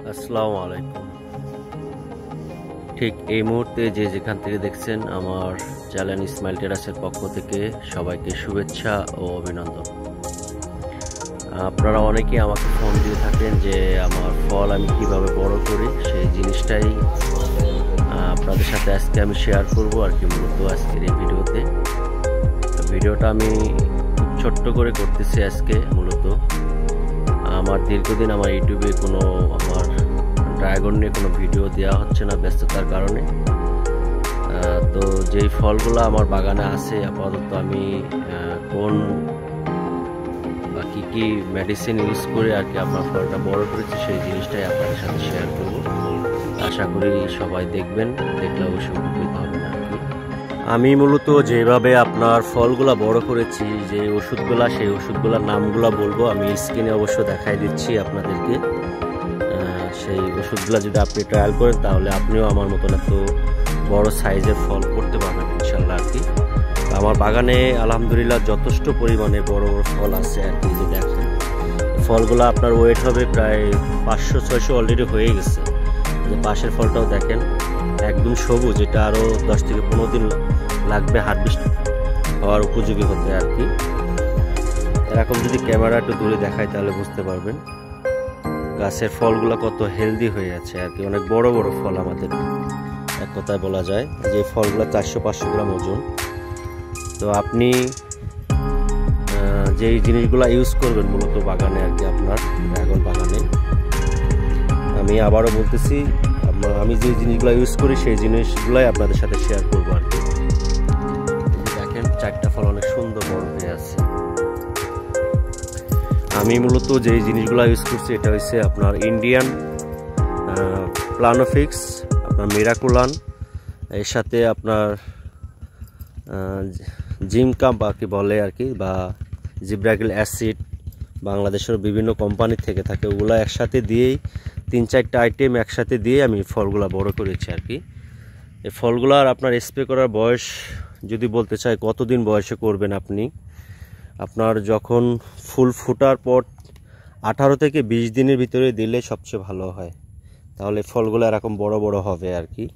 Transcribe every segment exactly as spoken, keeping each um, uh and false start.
আসসালামু আলাইকুম। ঠিক এই মুহূর্তে যে যেখান থেকে দেখছেন আমার চ্যানেল ইসমাইল টেরাসের পক্ষ থেকে সবাইকে শুভেচ্ছা ও অভিনন্দন। আপনারা অনেকেই আমাকে ফোন দিয়ে থাকেন যে আমার ফল আমি কিভাবে বড় করি, সেই জিনিসটাই আপনাদের সাথে আজকে আমি শেয়ার করব আর কি। মূলত আজকের এই ভিডিওতে ভিডিওটা আমি খুব ছোট্ট করে করতেছি আজকে। মূলত আমার দীর্ঘদিন আমার ইউটিউবে কোনো আমার ড্রাগন নিয়ে কোনো ভিডিও দেওয়া হচ্ছে না ব্যস্ততার কারণে। তো যেই ফলগুলো আমার বাগানে আছে আপাতত আমি কোন বা কী কী মেডিসিন ইউজ করে আর কি আপনার ফলটা বড় করেছি সেই জিনিসটাই আপনাদের সাথে শেয়ার করব। আশা করি সবাই দেখবেন, দেখলে অবশ্যই উপকৃত হবেন আর কি। আমি মূলত যেভাবে আপনার ফলগুলা বড় করেছি, যে ওষুধগুলা সেই ওষুধগুলোর নামগুলো বলবো, আমি স্ক্রিনে অবশ্য দেখাই দিচ্ছি আপনাদেরকে। সেই ওষুধগুলো যদি আপনি ট্রায়াল করেন তাহলে আপনিও আমার মতন এত বড় সাইজের ফল করতে পারবেন ইনশাল্লাহ আর কি। আমার বাগানে আলহামদুলিল্লাহ যথেষ্ট পরিমাণে বড় বড় ফল আছে আর কি। যে দেখেন ফলগুলো আপনার ওয়েট হবে প্রায় পাঁচশো ছয়শো অলরেডি হয়ে গেছে। যে পাশের ফলটাও দেখেন একদম সবুজ, এটা আরও দশ থেকে পনেরো দিন লাগবে হারভেস্ট হওয়ার উপযোগী হতে আর কি। এরকম যদি ক্যামেরা একটু দূরে দেখায় তাহলে বুঝতে পারবেন গাছের ফলগুলো কত হেলদি হয়ে আছে আর কি। অনেক বড় বড় ফল আমাদের, এক কথায় বলা যায় যে ফলগুলো চারশো পাঁচশো গ্রাম ওজন। তো আপনি যেই জিনিসগুলো ইউজ করবেন মূলত বাগানে আর কি, আপনার ড্রাগন বাগানে, আমি আবারও বলতেছি আমি যে জিনিসগুলো ইউজ করি সেই জিনিসগুলাই আপনাদের সাথে শেয়ার করবো আর কি। দেখেন চারটা ফল অনেক সুন্দর বড় হয়ে আছে। আমি মূলত যেই জিনিসগুলো ইউজ করছি এটা হচ্ছে আপনার ইন্ডিয়ান প্লানোফিক্স, আপনার মিরাকুলান, এর সাথে আপনার জিমকা বা কি বলে আর কি, বা জিব্রাগিল অ্যাসিড, বাংলাদেশের বিভিন্ন কোম্পানি থেকে থাকে, ওগুলো একসাথে দিয়েই তিন চারটা আইটেম একসাথে দিয়ে আমি ফলগুলো বড় করেছি আর কি। এই ফলগুলো আর আপনার স্প্রে করার বয়স যদি বলতে চাই কতদিন বয়সে করবেন আপনি, আপনার যখন ফুল ফোটার পর আঠারো থেকে বিশ দিনের ভিতরে দিলে সবচেয়ে ভালো হয়, তাহলে ফলগুলো এরকম বড় বড় হবে আর কি।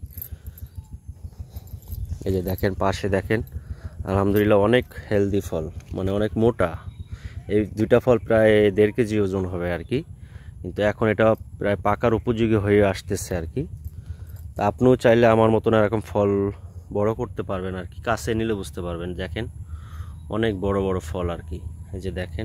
এই যে দেখেন পাশে দেখেন আলহামদুলিল্লাহ অনেক হেলদি ফল, মানে অনেক মোটা। এই দুইটা ফল প্রায় দেড় কেজি ওজন হবে আর কি, কিন্তু এখন এটা প্রায় পাকার উপযোগী হয়ে আসতেছে আর কি। তা আপনিও চাইলে আমার মতন এরকম ফল বড় করতে পারবেন আর কি। কাছে নিলে বুঝতে পারবেন, দেখেন অনেক বড় বড় ফল আর কি। এই যে দেখেন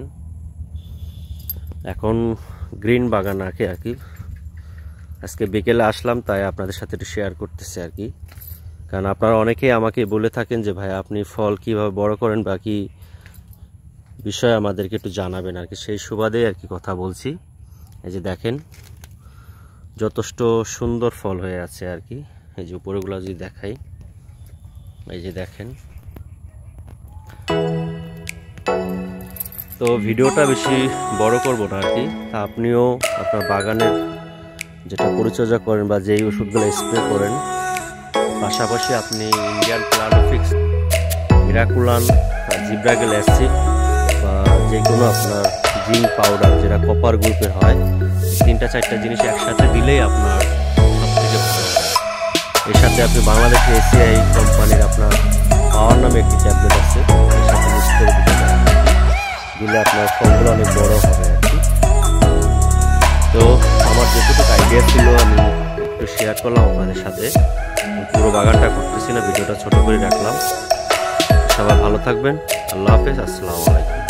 এখন গ্রিন বাগান আর কি আর কি আজকে বিকেলে আসলাম, তাই আপনাদের সাথে একটু শেয়ার করতেছি আর কি। কারণ আপনারা অনেকেই আমাকে বলে থাকেন যে ভাই আপনি ফল কিভাবে বড় করেন বা কি বিষয়ে আমাদেরকে একটু জানাবেন আর কি, সেই সুবাদে আর কি কথা বলছি। এই যে দেখেন যথেষ্ট সুন্দর ফল হয়ে আছে আর কি। এই যে উপরেগুলো যদি দেখাই, এই যে দেখেন। তো ভিডিওটা বেশি বড় করব না আর কি। তা আপনিও আপনার বাগানের যেটা পরিচর্যা করেন বা যেই ওষুধগুলো স্প্রে করেন, পাশাপাশি আপনি Indian Planofix, Miraculan, gibberellic acid বা যে কোনো আপনার জিঙ্ক পাউডার যেটা কপার গ্রুপের হয়, তিনটা চারটা জিনিস একসাথে দিলেই আপনার সব থেকে ভালো হয়। এর সাথে আপনি বাংলাদেশে এসিআই কোম্পানির আপনার পাওয়ার নামে একটি ট্যাবলেট আছে, এর সাথে মিক্স করে দিতে পারেন, দিলে আপনার ফলগুলো অনেক বড় হবে আর কি। তো আমার যেটুকু আইডিয়া ছিল আমি একটু শেয়ার করলাম আপনাদের সাথে। পুরো বাগানটা করতেছি না, ভিডিওটা ছোট করে রাখলাম। সবাই ভালো থাকবেন, আল্লাহ হাফেজ, আসসালামু আলাইকুম।